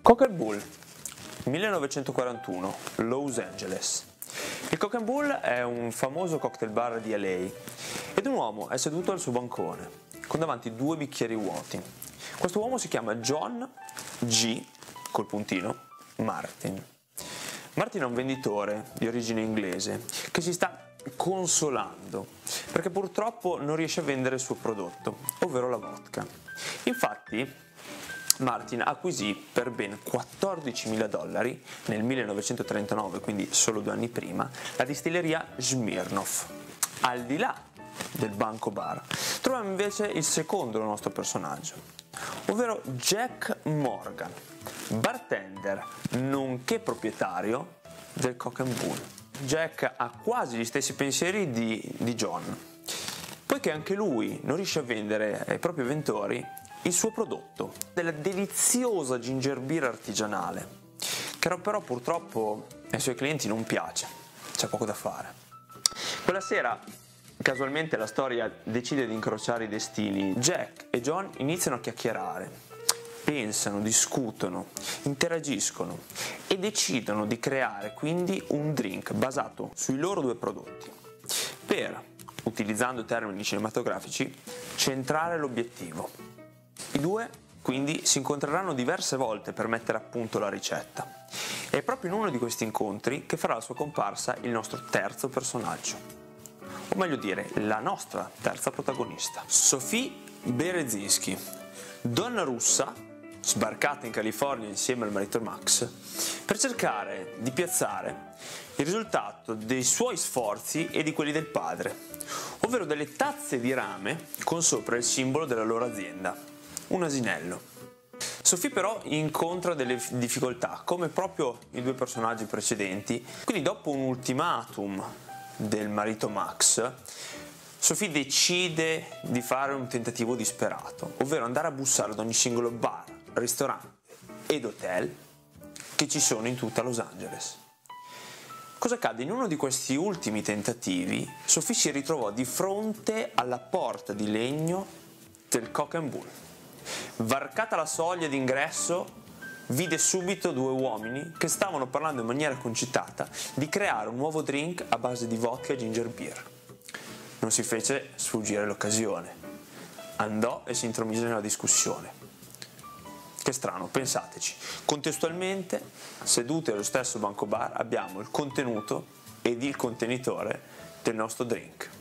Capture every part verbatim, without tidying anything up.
Coke and Bull, millenovecentoquarantuno, Los Angeles. Il Coke and Bull è un famoso cocktail bar di L A ed un uomo è seduto al suo bancone con davanti due bicchieri vuoti. Questo uomo si chiama John G. col puntino Martin. Martin è un venditore di origine inglese che si sta consolando perché purtroppo non riesce a vendere il suo prodotto, ovvero la vodka. Infatti Martin acquisì per ben quattordicimila dollari nel millenovecentotrentanove, quindi solo due anni prima, la distilleria Smirnoff. Al di là del banco bar troviamo invece il secondo nostro personaggio, ovvero Jack Morgan, bartender nonché proprietario del Coke and Bull. Jack ha quasi gli stessi pensieri di, di John, poiché anche lui non riesce a vendere ai propri ventori il suo prodotto, della deliziosa ginger beer artigianale, che però purtroppo ai suoi clienti non piace, c'è poco da fare. Quella sera, casualmente, la storia decide di incrociare i destini. Jack e John iniziano a chiacchierare, pensano, discutono, interagiscono e decidono di creare quindi un drink basato sui loro due prodotti per, utilizzando termini cinematografici, centrare l'obiettivo. I due quindi si incontreranno diverse volte per mettere a punto la ricetta. È proprio in uno di questi incontri che farà la sua comparsa il nostro terzo personaggio, o meglio dire la nostra terza protagonista, Sophie Berezinski, donna russa sbarcata in California insieme al marito Max per cercare di piazzare il risultato dei suoi sforzi e di quelli del padre, ovvero delle tazze di rame con sopra il simbolo della loro azienda, un asinello. Sophie però incontra delle difficoltà, come proprio i due personaggi precedenti, quindi dopo un ultimatum del marito Max, Sophie decide di fare un tentativo disperato, ovvero andare a bussare ad ogni singolo bar, ristorante ed hotel che ci sono in tutta Los Angeles. Cosa accade? In uno di questi ultimi tentativi, Sophie si ritrovò di fronte alla porta di legno del Coke and Bull. Varcata la soglia d'ingresso, vide subito due uomini che stavano parlando in maniera concitata di creare un nuovo drink a base di vodka e ginger beer. Non si fece sfuggire l'occasione. Andò e si intromise nella discussione. Che strano, pensateci. Contestualmente, seduti allo stesso banco bar, abbiamo il contenuto ed il contenitore del nostro drink.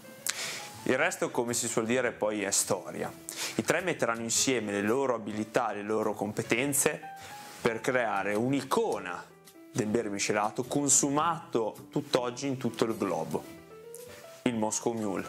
Il resto, come si suol dire, poi è storia. I tre metteranno insieme le loro abilità, le loro competenze per creare un'icona del bere miscelato consumato tutt'oggi in tutto il globo, il Moscow Mule.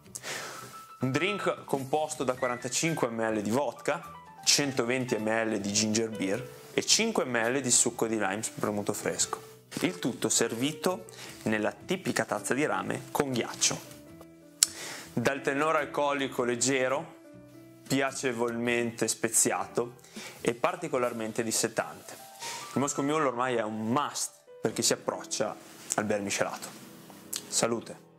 Un drink composto da quarantacinque millilitri di vodka, centoventi millilitri di ginger beer e cinque millilitri di succo di lime spremuto fresco. Il tutto servito nella tipica tazza di rame con ghiaccio. Dal tenore alcolico leggero, piacevolmente speziato e particolarmente dissetante. Il Moscow Mule ormai è un must per chi si approccia al bere miscelato. Salute!